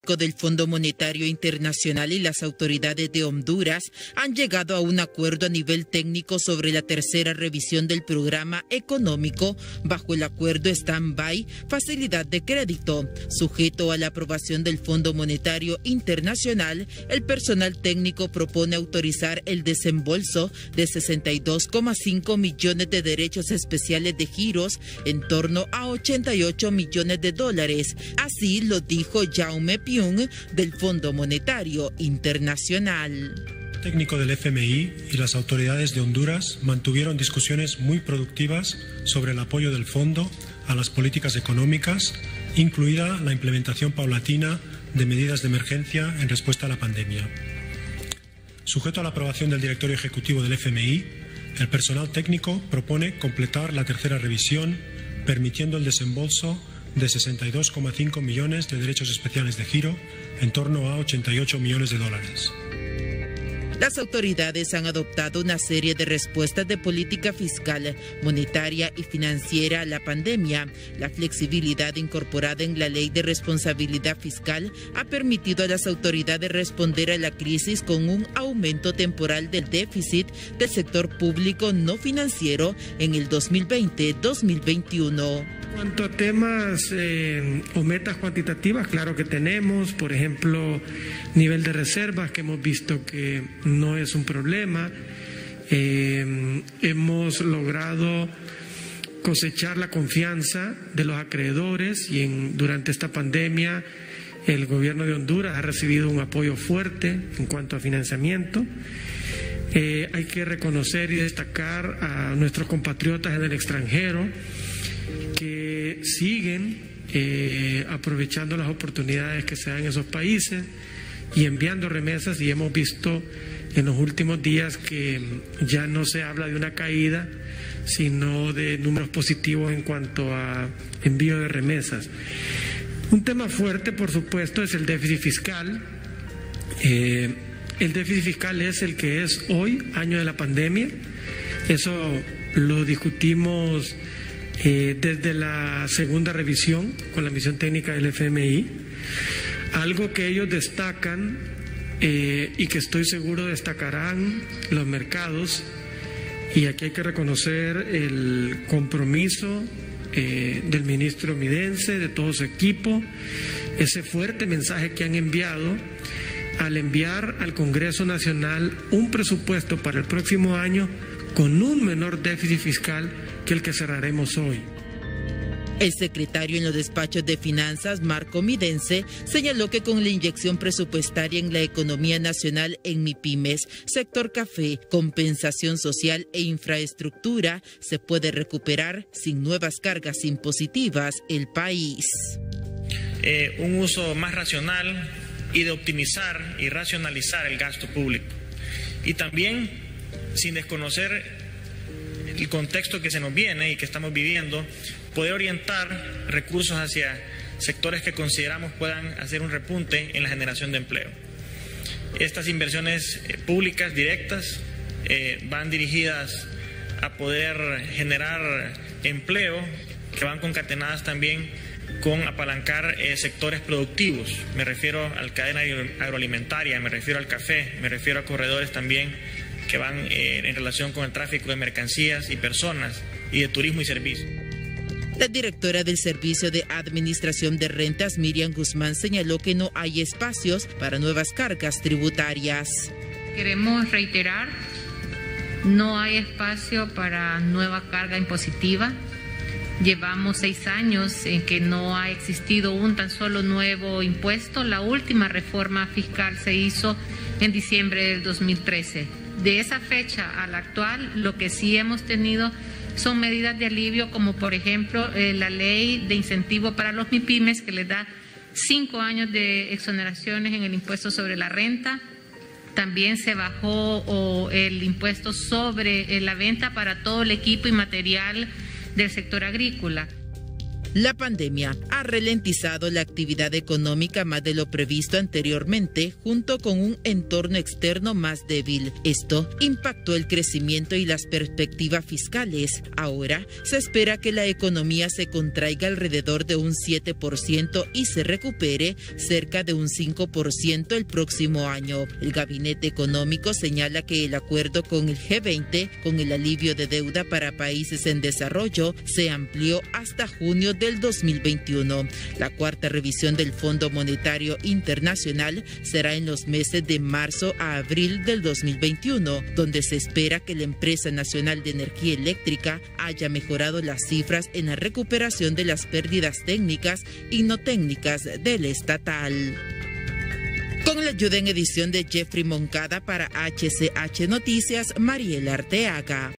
Del Fondo Monetario Internacional y las autoridades de Honduras han llegado a un acuerdo a nivel técnico sobre la tercera revisión del programa económico bajo el acuerdo Stand-by Facilidad de Crédito. Sujeto a la aprobación del Fondo Monetario Internacional, el personal técnico propone autorizar el desembolso de 62,5 millones de derechos especiales de giros en torno a 88 millones de dólares. Así lo dijo Jaume Piun del Fondo Monetario Internacional. El técnico del FMI y las autoridades de Honduras mantuvieron discusiones muy productivas sobre el apoyo del fondo a las políticas económicas, incluida la implementación paulatina de medidas de emergencia en respuesta a la pandemia. Sujeto a la aprobación del directorio ejecutivo del FMI, el personal técnico propone completar la tercera revisión, permitiendo el desembolso de 62,5 millones de derechos especiales de giro, en torno a 88 millones de dólares. Las autoridades han adoptado una serie de respuestas de política fiscal, monetaria y financiera a la pandemia. La flexibilidad incorporada en la Ley de Responsabilidad Fiscal ha permitido a las autoridades responder a la crisis con un aumento temporal del déficit del sector público no financiero en el 2020-2021. En cuanto a temas o metas cuantitativas, claro que tenemos, por ejemplo, nivel de reservas, que hemos visto que no es un problema. Hemos logrado cosechar la confianza de los acreedores y durante esta pandemia el gobierno de Honduras ha recibido un apoyo fuerte en cuanto a financiamiento. Hay que reconocer y destacar a nuestros compatriotas en el extranjero que siguen aprovechando las oportunidades que se dan en esos países y enviando remesas, y hemos visto en los últimos días que ya no se habla de una caída, sino de números positivos en cuanto a envío de remesas. Un tema fuerte, por supuesto, es el déficit fiscal. El déficit fiscal es el que es hoy, año de la pandemia. Eso lo discutimos desde la segunda revisión con la misión técnica del FMI. Algo que ellos destacan y que estoy seguro destacarán los mercados, y aquí hay que reconocer el compromiso del ministro Midense, de todo su equipo, ese fuerte mensaje que han enviado al enviar al Congreso Nacional un presupuesto para el próximo año con un menor déficit fiscal que el que cerraremos hoy. El secretario en los despachos de finanzas, Marco Midense, señaló que con la inyección presupuestaria en la economía nacional en MIPYMES, sector café, compensación social e infraestructura, se puede recuperar sin nuevas cargas impositivas el país. Un uso más racional y de optimizar y racionalizar el gasto público. Y también, sin desconocer el contexto que se nos viene y que estamos viviendo, poder orientar recursos hacia sectores que consideramos puedan hacer un repunte en la generación de empleo. Estas inversiones públicas directas van dirigidas a poder generar empleo, que van concatenadas también con apalancar sectores productivos. Me refiero a la cadena agroalimentaria, me refiero al café, me refiero a corredores también que van en relación con el tráfico de mercancías y personas y de turismo y servicios. La directora del Servicio de Administración de Rentas, Miriam Guzmán, señaló que no hay espacios para nuevas cargas tributarias. Queremos reiterar, no hay espacio para nueva carga impositiva. Llevamos 6 años en que no ha existido un tan solo nuevo impuesto. La última reforma fiscal se hizo en diciembre del 2013. De esa fecha a la actual, lo que sí hemos tenido son medidas de alivio, como por ejemplo la ley de incentivo para los MIPYMES, que les da 5 años de exoneraciones en el impuesto sobre la renta. También se bajó el impuesto sobre la venta para todo el equipo y material del sector agrícola. La pandemia ha ralentizado la actividad económica más de lo previsto anteriormente, junto con un entorno externo más débil. Esto impactó el crecimiento y las perspectivas fiscales. Ahora se espera que la economía se contraiga alrededor de un 7% y se recupere cerca de un 5% el próximo año. El Gabinete Económico señala que el acuerdo con el G20, con el alivio de deuda para países en desarrollo, se amplió hasta junio del 2021. La cuarta revisión del Fondo Monetario Internacional será en los meses de marzo a abril del 2021, donde se espera que la Empresa Nacional de Energía Eléctrica haya mejorado las cifras en la recuperación de las pérdidas técnicas y no técnicas del estatal. Con la ayuda en edición de Jeffrey Moncada para HCH Noticias, Mariela Arteaga.